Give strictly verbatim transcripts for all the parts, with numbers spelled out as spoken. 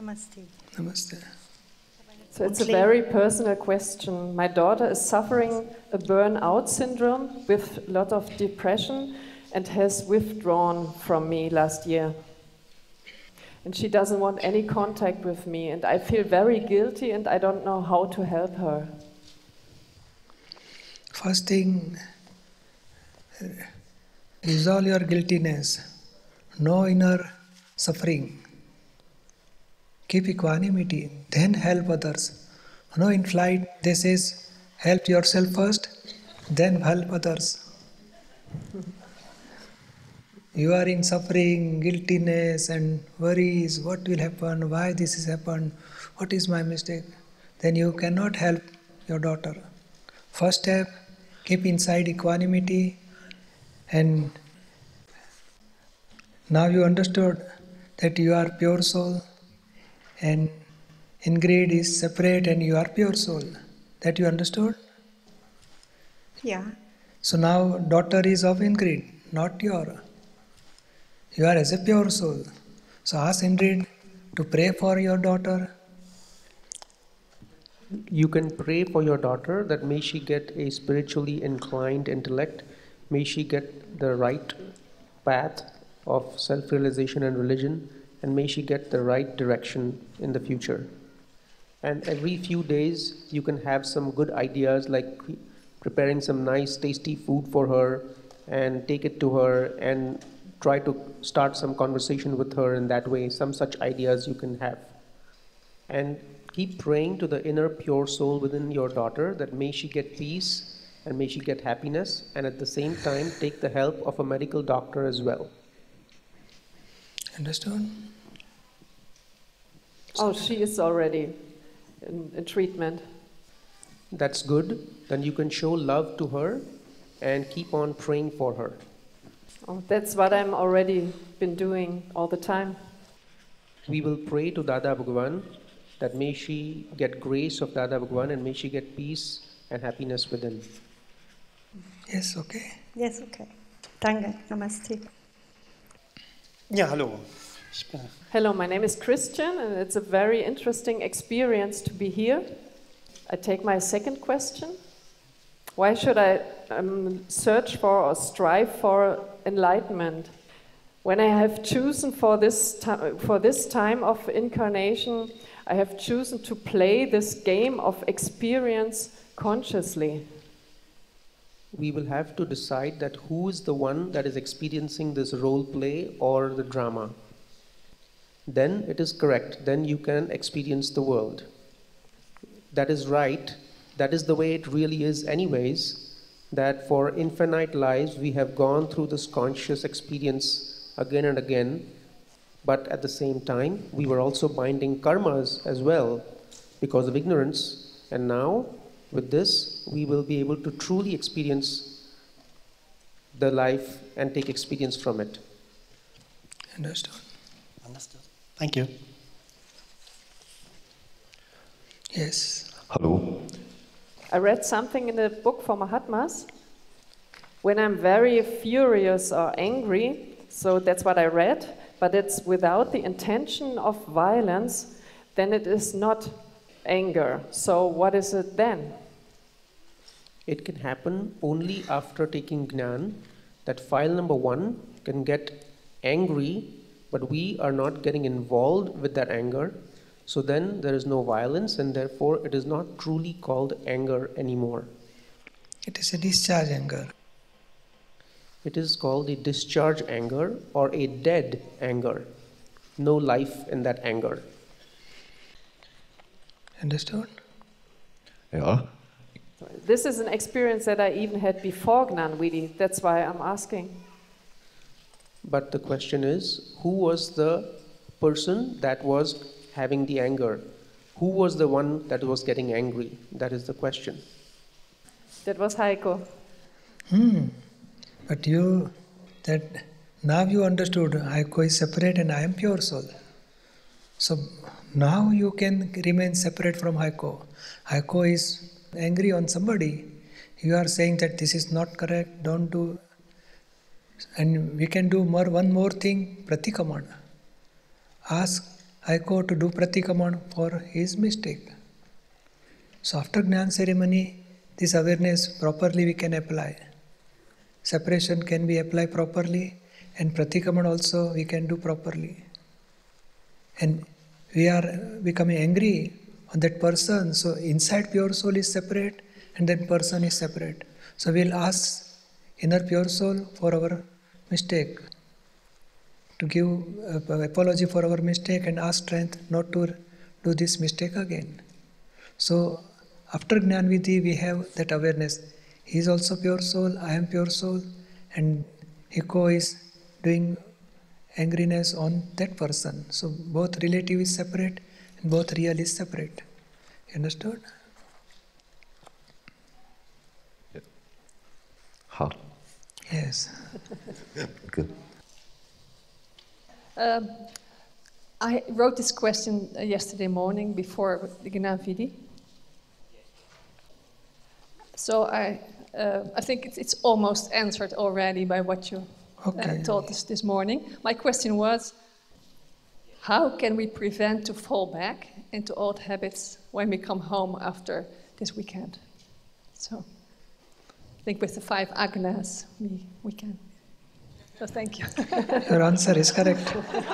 Namaste. Namaste. So it's a very personal question. My daughter is suffering a burnout syndrome with a lot of depression and has withdrawn from me last year. And she doesn't want any contact with me, and I feel very guilty and I don't know how to help her. First thing, resolve your guiltiness. No inner suffering. Keep equanimity, then help others. You know, in flight, they says, help yourself first, then help others. You are in suffering, guiltiness and worries, what will happen, why this has happened, what is my mistake? Then you cannot help your daughter. First step, keep inside equanimity, and now you understood that you are pure soul and Ingrid is separate and you are pure soul. That you understood? Yeah. So now daughter is of Ingrid, not your. You are as a pure soul. So ask Ingrid to pray for your daughter. You can pray for your daughter that may she get a spiritually inclined intellect, may she get the right path of self-realization and religion, and may she get the right direction in the future. And every few days you can have some good ideas like preparing some nice tasty food for her and take it to her and try to start some conversation with her in that way. Some such ideas you can have. And keep praying to the inner pure soul within your daughter that may she get peace and may she get happiness, and at the same time take the help of a medical doctor as well. Understood? Oh, she is already in, in treatment. That's good. Then you can show love to her and keep on praying for her. Oh, that's what I'm already been doing all the time. We will pray to Dada Bhagavan that may she get grace of Dada Bhagavan and may she get peace and happiness within. Yes, okay. Yes, okay. Danke. Namaste. Ja, hallo. Hello, my name is Christian, and it's a very interesting experience to be here. I take my second question. Why should I um, search for or strive for enlightenment? When I have chosen for this, ti- for this time of incarnation, I have chosen to play this game of experience consciously. We will have to decide that who is the one that is experiencing this role play or the drama. Then it is correct. Then you can experience the world. That is right. That is the way it really is anyways, that for infinite lives we have gone through this conscious experience again and again, but at the same time we were also binding karmas as well because of ignorance, and now with this we will be able to truly experience the life and take experience from it. Understood. Understood. Thank you. Yes. Hello. I read something in the book for Mahatmas. When I'm very furious or angry, so that's what I read, but it's without the intention of violence, then it is not anger. So what is it then? It can happen only after taking Gnan, that file number one can get angry, but we are not getting involved with that anger. So then there is no violence, and therefore it is not truly called anger anymore. It is a discharge anger. It is called a discharge anger or a dead anger. No life in that anger. Understood? Ja. This is an experience that I even had before Gnan Vidhi. That's why I'm asking. But the question is, who was the person that was having the anger? Who was the one that was getting angry? That is the question. That was Heiko. Hmm. But you, that now you understood, Heiko is separate and I am pure soul. So now you can remain separate from Heiko. Heiko is angry on somebody. You are saying that this is not correct, don't do. And we can do more, one more thing, pratikamana. Ask Haiko to do Pratikaman for his mistake. So after Gnan ceremony, this awareness properly we can apply. Separation can be applied properly, and Pratikaman also we can do properly. And we are becoming angry on that person, so inside pure soul is separate and that person is separate. So we'll ask inner pure soul for our mistake, to give uh, apology for our mistake and ask strength not to do this mistake again. So after Gnan Vidhi we have that awareness. He is also pure soul, I am pure soul, and Hiko is doing angriness on that person. So both relative is separate and both real is separate. You understood? Ha. Yes. Good. Um, I wrote this question uh, yesterday morning before the Gnan Vidhi. So I, uh, I think it's, it's almost answered already by what you Okay. uh, told us this morning. My question was, how can we prevent to fall back into old habits when we come home after this weekend? So I think with the five agnas, we, we can. So thank you. Your answer is correct.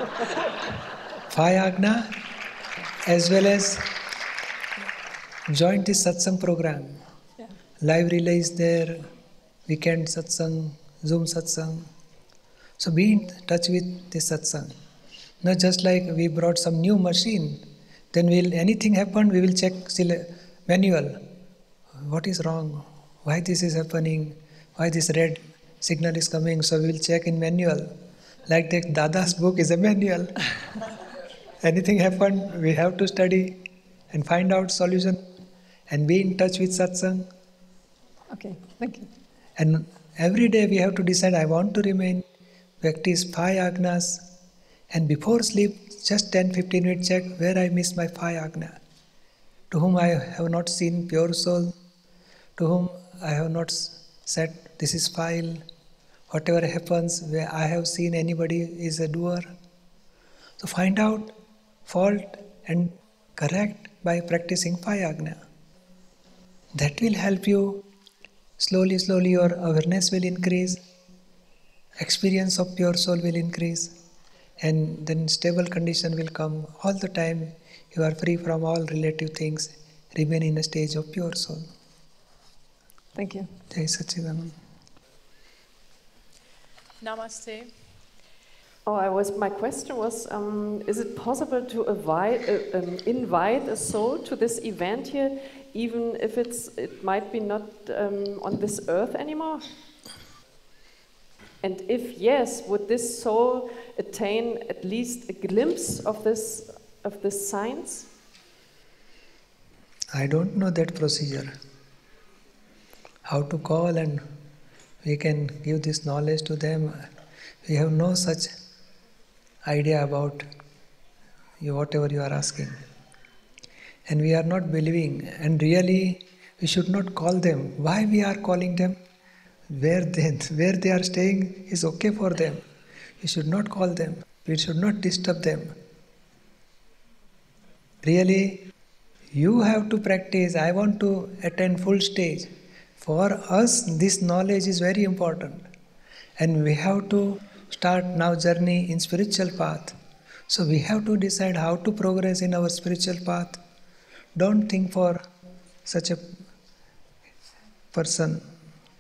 Five Agna, as well as join this satsang program. Yeah. Live relay is there, weekend satsang, Zoom satsang. So be in touch with this satsang. Not just like we brought some new machine, then will anything happen, we will check still manual. What is wrong? Why this is happening? Why this red signal is coming? So we will check in manual. Like the Dada's book is a manual. Anything happen, we have to study and find out solution and be in touch with satsang. Okay, thank you. And every day we have to decide, I want to remain, practice five agnas, and before sleep, just ten to fifteen minutes check where I miss my five agna. To whom I have not seen pure soul, to whom I have not said, this is file. Whatever happens, where I have seen anybody is a doer. So find out fault and correct by practicing five agna. That will help you. Slowly, slowly your awareness will increase, experience of pure soul will increase, and then stable condition will come. All the time you are free from all relative things, remain in a stage of pure soul. Thank you. Jai Satchidanand. Namaste. Oh, I was. My question was: um, is it possible to invite, uh, um, invite a soul to this event here, even if it's it might be not um, on this earth anymore? And if yes, would this soul attain at least a glimpse of this of this science? I don't know that procedure. How to call and we can give this knowledge to them. We have no such idea about you, whatever you are asking. And we are not believing. And really, we should not call them. Why we are calling them? Where they, where they are staying is okay for them. We should not call them. We should not disturb them. Really, you have to practice. I want to attain full stage. For us, this knowledge is very important. And we have to start now journey in spiritual path. So we have to decide how to progress in our spiritual path. Don't think for such a person.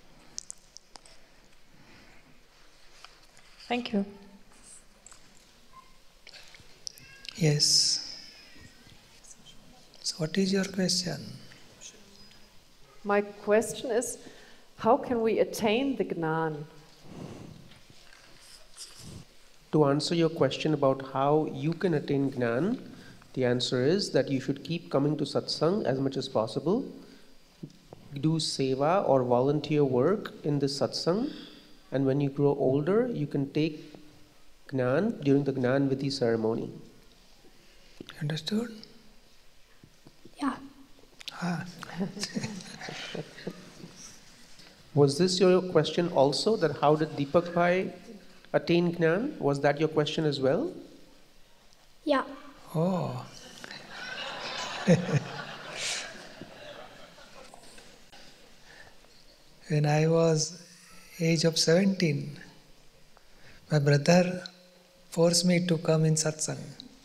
Thank you. Yes. So what is your question? My question is, how can we attain the Gnan? To answer your question about how you can attain Gnan, the answer is that you should keep coming to satsang as much as possible, do seva or volunteer work in this satsang, and when you grow older, you can take Gnan during the Gnan Vidhi ceremony. Understood? Yeah. Ah. Was this your question also, that how did Deepak Bhai attain Gnan? Was that your question as well? Yeah. Oh. When I was age of seventeen, my brother forced me to come in satsang.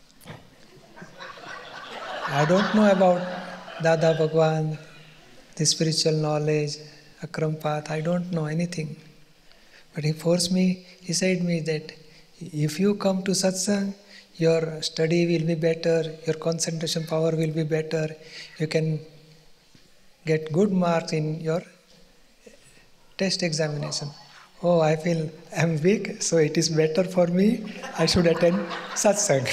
I don't know about Dada Bhagwan, the spiritual knowledge, Akram path, I don't know anything. But he forced me, he said me that if you come to satsang, your study will be better, your concentration power will be better, you can get good marks in your test examination. Oh, I feel I'm weak, so it is better for me, I should attend satsang.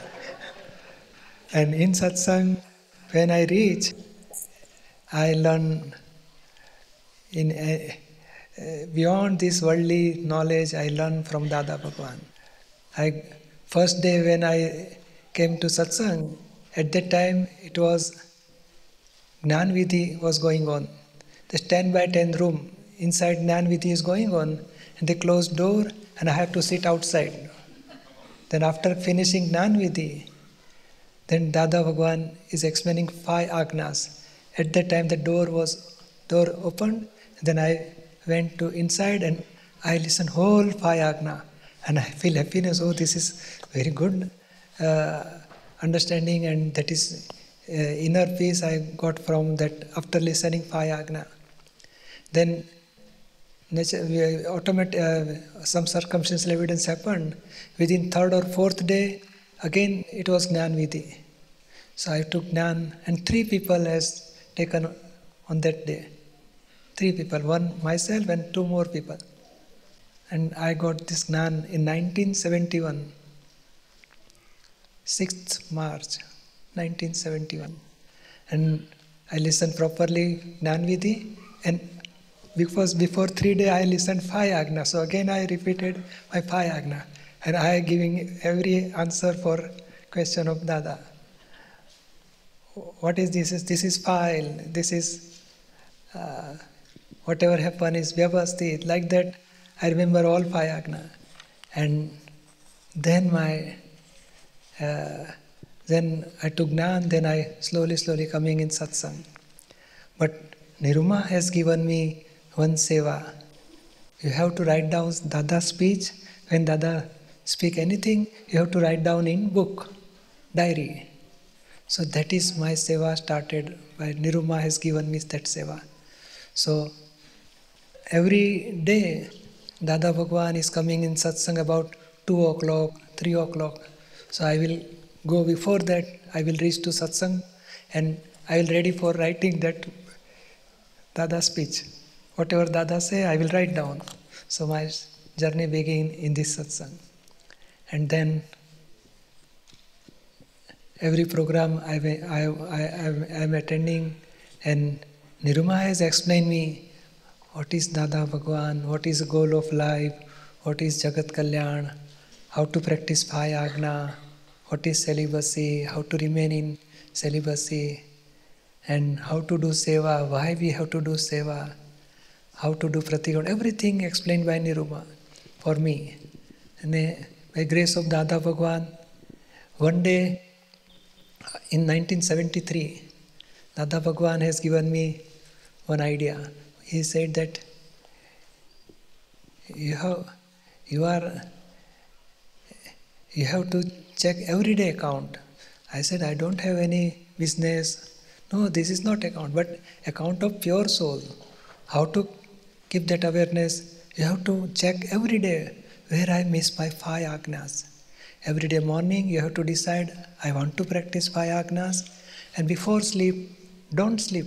And in satsang, when I reach, I learn in a, uh, beyond this worldly knowledge, I learn from Dada Bhagwan. I, first day when I came to satsang, at that time it was Gnan Vidhi was going on. The ten by ten room, inside Gnan Vidhi is going on, and they closed door and I have to sit outside. Then after finishing Gnan Vidhi, then Dada Bhagwan is explaining five agnas. At that time the door was door opened, then I went to inside and I listened whole five agna, and I feel happiness. Oh, this is very good uh, understanding, and that is uh, inner peace I got from that after listening five agna. Then nature, automatic, uh, some circumstantial evidence happened. Within third or fourth day, again it was Gnan Vidhi. So I took Gnan, and three people has taken on that day. Three people, one myself and two more people. And I got this Gnan in nineteen seventy-one, sixth March nineteen seventy-one. And I listened properly Gnan Vidhi, and because before three days I listened five agna. So again I repeated my five agna. And I giving every answer for question of Dada. What is this? This is file. This is uh, whatever happened is vyavasthit. Like that, I remember all five agna. And then my, uh, then I took Gnan. Then I slowly, slowly coming in satsang. But Niruma has given me one seva. You have to write down Dada's speech. When Dada speak anything, you have to write down in book, diary. So that is my seva started by Niruma has given me that seva. So every day Dada Bhagwan is coming in satsang about two o'clock, three o'clock. So I will go before that, I will reach to satsang and I will ready for writing that Dada speech. Whatever Dada say, I will write down. So my journey begin in this satsang. And then every program I, I, I, I am attending, and Niruma has explained me what is Dada Bhagwan, what is the goal of life, what is Jagat Kalyan, how to practice five agna, what is celibacy, how to remain in celibacy, and how to do seva, why we have to do seva, how to do pratigron, everything explained by Niruma for me. And uh, by grace of Dada Bhagwan, one day in nineteen seventy-three, Dada Bhagwan has given me one idea. He said that you have, you are, you have to check everyday account. I said, I don't have any business. No, this is not account, but account of pure soul. How to keep that awareness? You have to check every day where I miss my five agnas. Every day morning you have to decide, I want to practice five agnas, and before sleep, don't sleep.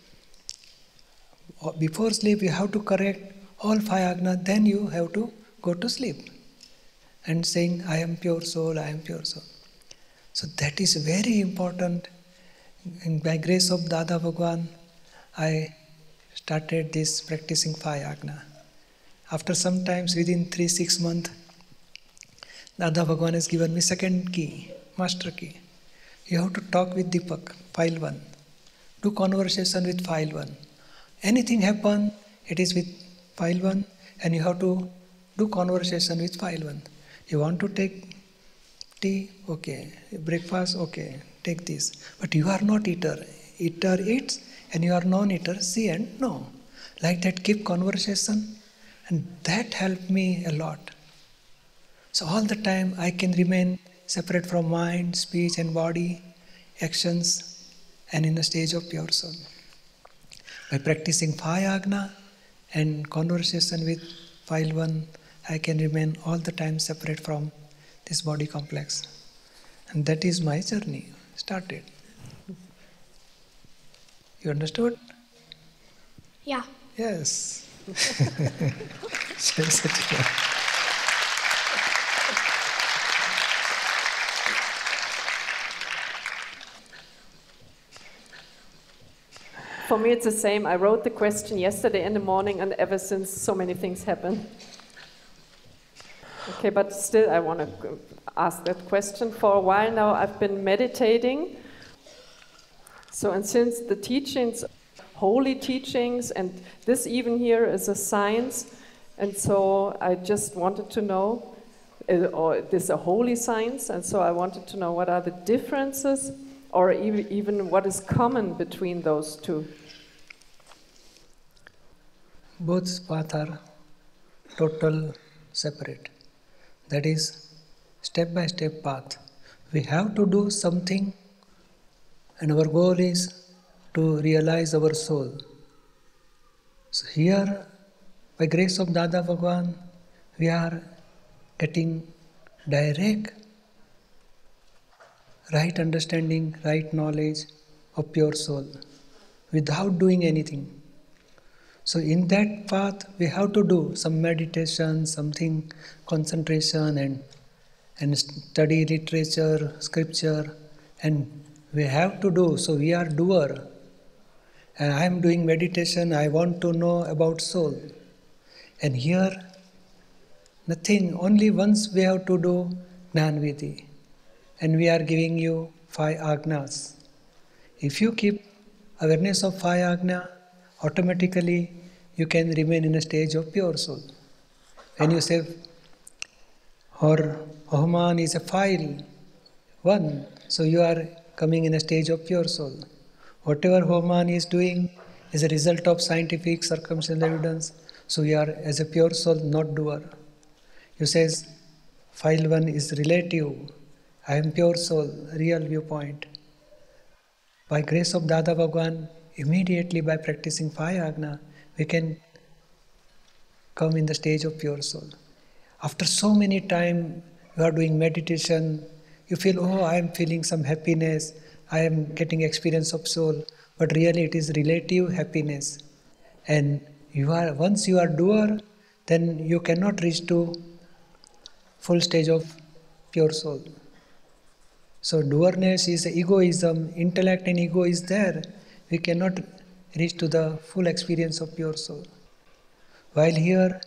Before sleep you have to correct all five agnas, then you have to go to sleep. And saying, I am pure soul, I am pure soul. So that is very important. And by grace of Dada Bhagwan, I started this practicing five agna. After some times, within three, six months, Dada Bhagwan has given me second key, master key. You have to talk with Deepak, file one. Do conversation with file one. Anything happen, it is with file one, and you have to do conversation with file one. You want to take tea, okay. Breakfast, okay. Take this. But you are not eater. Eater eats and you are non-eater, see and no. Like that, keep conversation, and that helped me a lot. So all the time I can remain separate from mind, speech and body, actions, and in a stage of pure soul. By practicing five agna and conversation with file one, I can remain all the time separate from this body complex. And that is my journey, started. You understood? Yeah. Yes. Jai Satchidanand. For me, it's the same. I wrote the question yesterday in the morning, and ever since, so many things happen. Okay, but still, I want to ask that question. For a while now, I've been meditating. So, and since the teachings, holy teachings, and this even here is a science, and so I just wanted to know, uh, or this is a holy science, and so I wanted to know what are the differences, or even, even what is common between those two. Both paths are total separate. That is step-by-step path. We have to do something, and our goal is to realize our soul. So here, by grace of Dada Bhagwan, we are getting direct, right understanding, right knowledge of pure soul, without doing anything. So in that path, we have to do some meditation, something concentration, and and study literature, scripture, and we have to do. So we are doer, and I am doing meditation. I want to know about soul, and here nothing. Only once we have to do Jnana Vidhi, and we are giving you five agnas. If you keep awareness of five agna, automatically you can remain in a stage of pure soul. When you say, or Haman is a file, one, so you are coming in a stage of pure soul. Whatever Haman is doing is a result of scientific circumstantial evidence, so you are as a pure soul, not doer. You says, file one is relative, I am pure soul, real viewpoint. By grace of Dada Bhagwan, immediately by practicing five agna, we can come in the stage of pure soul. After so many time you are doing meditation, you feel, oh, I am feeling some happiness, I am getting experience of soul, but really it is relative happiness. And you are once you are doer, then you cannot reach to full stage of pure soul. So doerness is egoism, intellect and ego is there. We cannot reach to the full experience of pure soul. While here,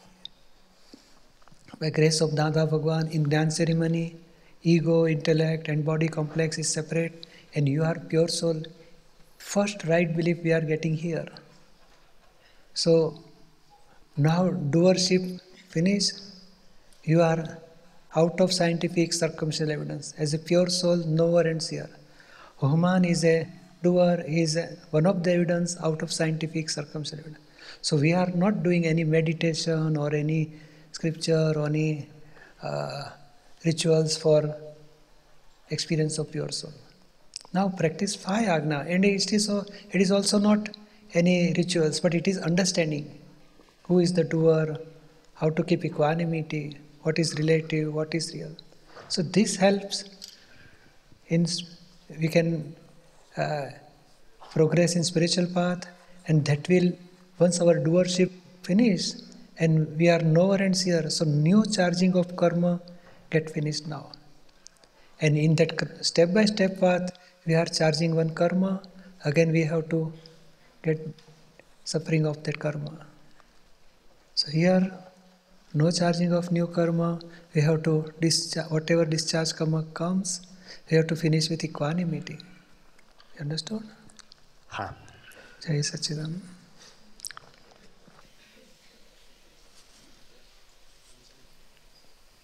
by grace of Dada Bhagwan, in Gyan ceremony, ego, intellect and body complex is separate, and you are pure soul. First right belief we are getting here. So now doership finished, you are out of scientific circumstantial evidence. As a pure soul, knower and seer. Haman is a doer, he is a, one of the evidence out of scientific circumstantial evidence. So we are not doing any meditation or any scripture or any uh, rituals for experience of pure soul. Now practice five agna, and it is, so, it is also not any rituals, but it is understanding who is the doer, how to keep equanimity, what is relative, what is real. So this helps in, we can uh, progress in spiritual path, and that will, once our doership finish, and we are knower and seer, so new charging of karma get finished now. And in that step-by-step path, we are charging one karma, again we have to get suffering of that karma. So here, no charging of new karma, we have to discharge, whatever discharge karma comes, we have to finish with equanimity. You understood? Huh. Jai Satchidanand.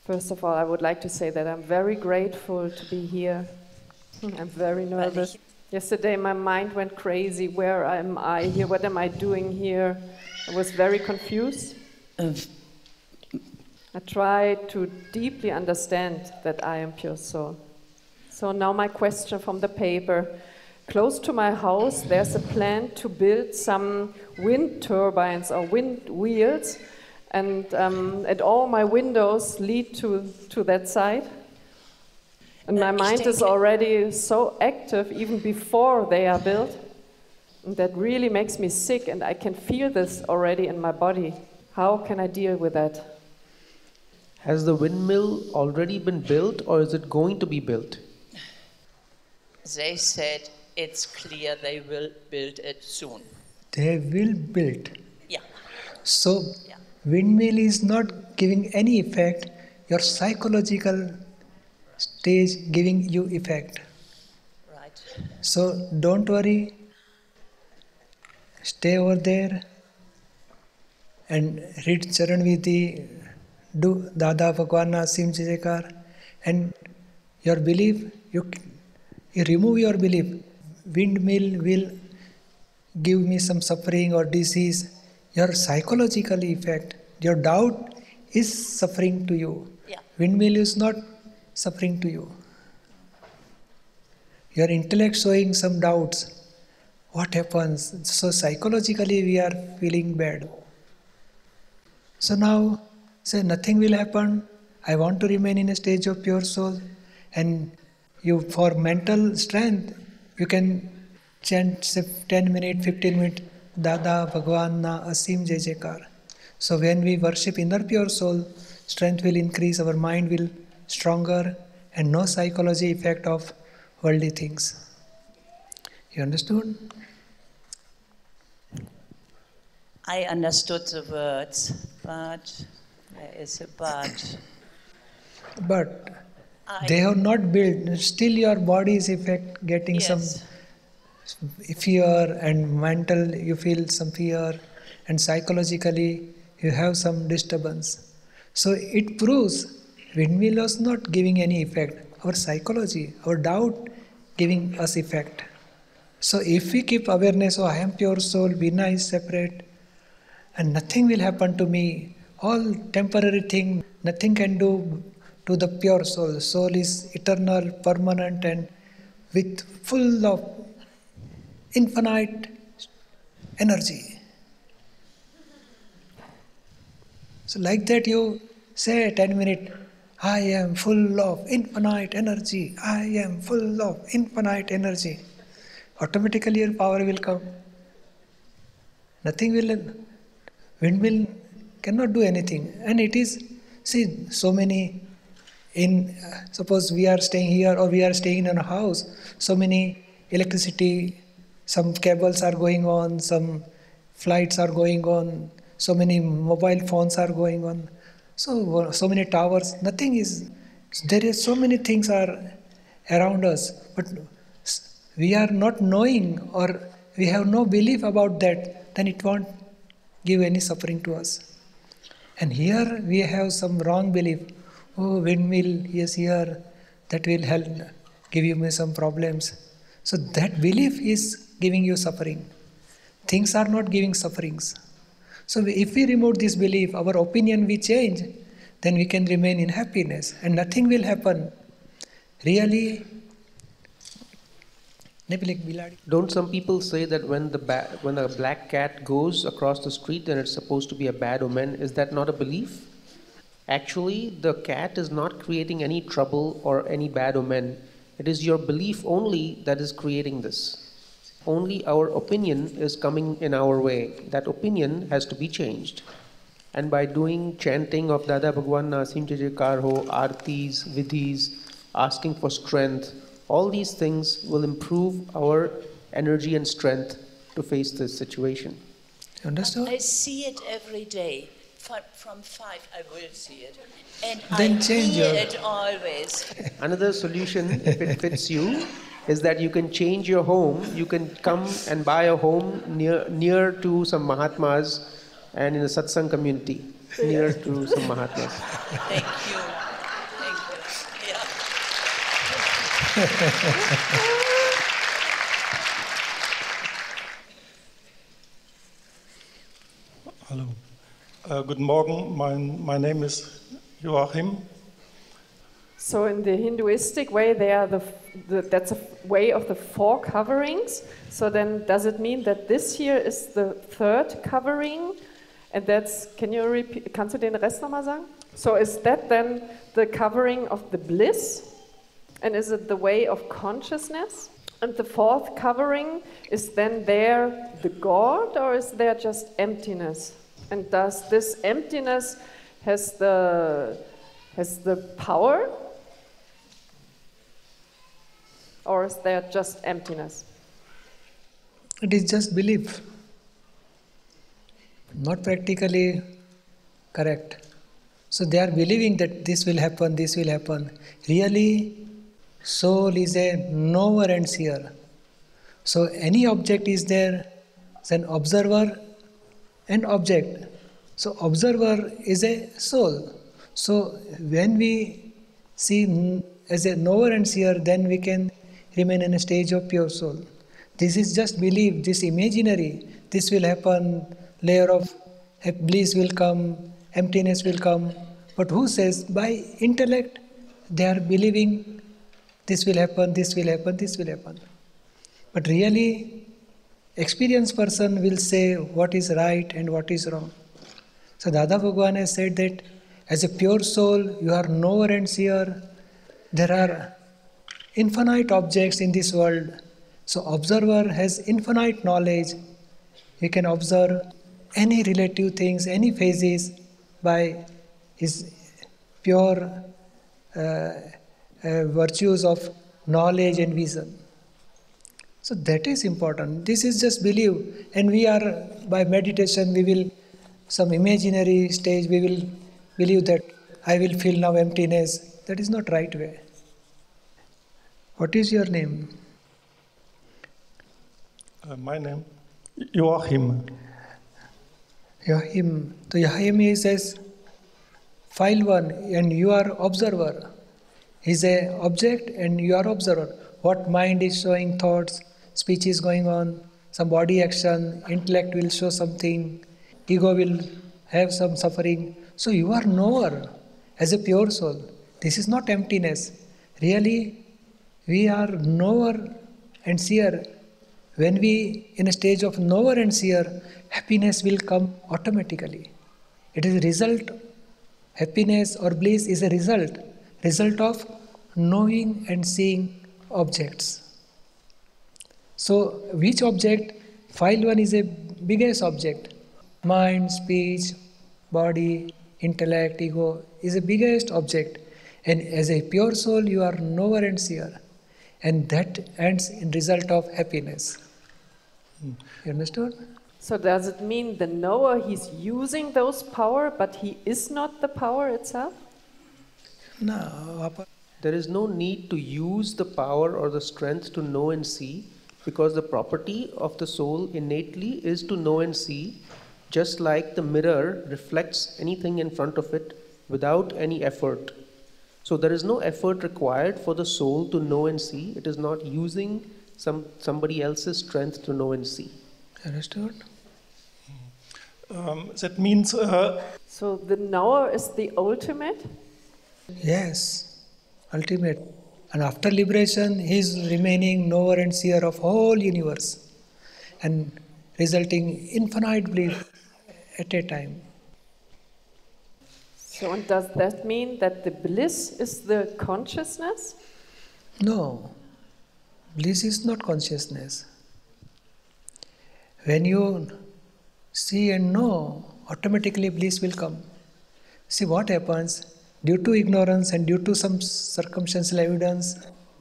First of all, I would like to say that I'm very grateful to be here. I'm very nervous. Yesterday my mind went crazy. Where am I here? What am I doing here? I was very confused. I tried to deeply understand that I am pure soul. So now my question from the paper. Close to my house there's a plan to build some wind turbines or wind wheels, and, um, and all my windows lead to, to that side. And my mind is already so active even before they are built. And that really makes me sick, and I can feel this already in my body. How can I deal with that? Has the windmill already been built, or is it going to be built? They said it's clear they will build it soon. They will build. Yeah. So, Yeah. windmill is not giving any effect. Your psychological stage giving you effect. Right. So don't worry. Stay over there and read Charan Vidhi, do Dada Bhagwan Asim Jayakar, and your belief, you, you remove your belief. Windmill will give me some suffering or disease. Your psychological effect, your doubt is suffering to you. Yeah. Windmill is not suffering to you. Your intellect showing some doubts. What happens? So psychologically we are feeling bad. So now say nothing will happen. I want to remain in a stage of pure soul. And you, for mental strength, you can chant say ten minutes, fifteen minutes, Dada Bhagwan Na Asim Jai Jaikar. So when we worship inner pure soul, strength will increase, our mind will stronger, and no psychology effect of worldly things. You understood? I understood the words, but there is a but. But I, they have not built, still your body is effect, getting yes. some fear, and mental you feel some fear, and psychologically you have some disturbance. So it proves windmill was not giving any effect. Our psychology, our doubt giving us effect. So if we keep awareness, oh I am pure soul, Veena is separate, and nothing will happen to me, all temporary thing, nothing can do to the pure soul. Soul is eternal, permanent, and with full of infinite energy. So like that you say ten minutes, I am full of infinite energy, I am full of infinite energy. Automatically your power will come. Nothing will, windmill cannot do anything. And it is, see, so many, in, uh, suppose we are staying here or we are staying in a house, so many electricity, some cables are going on, some flights are going on, so many mobile phones are going on, so so many towers, nothing is, there is so many things are around us, but we are not knowing or we have no belief about that, then it won't give any suffering to us. And here we have some wrong belief. Oh, windmill is here, that will help, give you me some problems. So that belief is giving you suffering. Things are not giving sufferings. So if we remove this belief, our opinion we change, then we can remain in happiness and nothing will happen. Really, don't some people say that when the ba- when a black cat goes across the street, then it's supposed to be a bad omen? Is that not a belief? Actually, the cat is not creating any trouble or any bad omen. It is your belief only that is creating this. Only our opinion is coming in our way. That opinion has to be changed. And by doing chanting of Dada Bhagwan Asim Jai Jaikar Ho, Aartis, Vidhis, asking for strength, all these things will improve our energy and strength to face this situation. Understood? I see it every day. From five, I will see it. And then I change hear your... it always. Another solution, if it fits you, is that you can change your home. You can come and buy a home near near to some Mahatmas and in a satsang community, near to some Mahatmas. Thank you. Hello. Uh, good morning. My, my name is Joachim. So in the Hinduistic way, they are the, the that's a way of the four coverings. So then, does it mean that this year is the third covering, and that's? Can you repeat? Kannst du den Rest nochmal sagen? So is that then the covering of the bliss, and is it the way of consciousness? And the fourth covering, is then there the God, or is there just emptiness? And does this emptiness has the has the power? Or is there just emptiness? It is just belief. Not practically correct. So they are believing that this will happen, this will happen. Really, soul is a knower and seer. So any object is there, it's an observer and object. So observer is a soul. So when we see as a knower and seer, then we can remain in a stage of pure soul. This is just belief, this imaginary, this will happen, layer of bliss will come, emptiness will come. But who says? By intellect, they are believing this will happen, this will happen, this will happen. But really, experienced person will say what is right and what is wrong. So Dada Bhagwan has said that as a pure soul, you are knower and seer. There are infinite objects in this world. So observer has infinite knowledge. He can observe any relative things, any phases by his pure uh, uh, virtues of knowledge and vision. So that is important. This is just belief. And we are, by meditation, we will, some imaginary stage, we will believe that I will feel now emptiness. That is not right way. What is your name? Uh, my name, Joachim. Joachim. So Joachim is as file one and you are observer. He is a object and you are observer. What mind is showing thoughts, speech is going on, some body action, intellect will show something, ego will have some suffering. So you are knower as a pure soul. This is not emptiness. Really, we are knower and seer. When we in a stage of knower and seer, happiness will come automatically. It is a result. Happiness or bliss is a result. Result of knowing and seeing objects. So which object? File one is a biggest object. Mind, speech, body, intellect, ego is the biggest object. And as a pure soul, you are knower and seer. And that ends in result of happiness. You understood? So does it mean the knower, he's using those power, but he is not the power itself? No. There is no need to use the power or the strength to know and see, because the property of the soul innately is to know and see, just like the mirror reflects anything in front of it without any effort. So there is no effort required for the soul to know and see. It is not using some somebody else's strength to know and see. Understood? Um, that means... Uh, so the knower is the ultimate? Yes, ultimate. And after liberation, he is remaining knower and seer of whole universe and resulting infinite bliss at a time. So and does that mean that the bliss is the consciousness? No, bliss is not consciousness. When you see and know, automatically bliss will come. See what happens? Due to ignorance and due to some circumstantial evidence,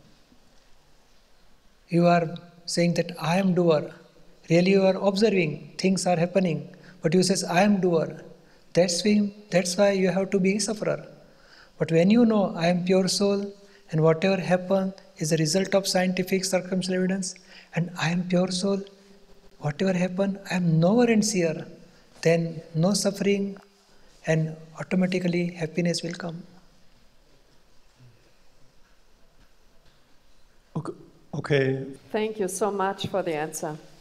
you are saying that I am doer. Really you are observing, things are happening, but you say I am doer. That's why, that's why you have to be a sufferer. But when you know I am pure soul and whatever happened is a result of scientific circumstantial evidence and I am pure soul, whatever happened, I am knower and seer, then no suffering and automatically happiness will come. Okay. Thank you so much for the answer.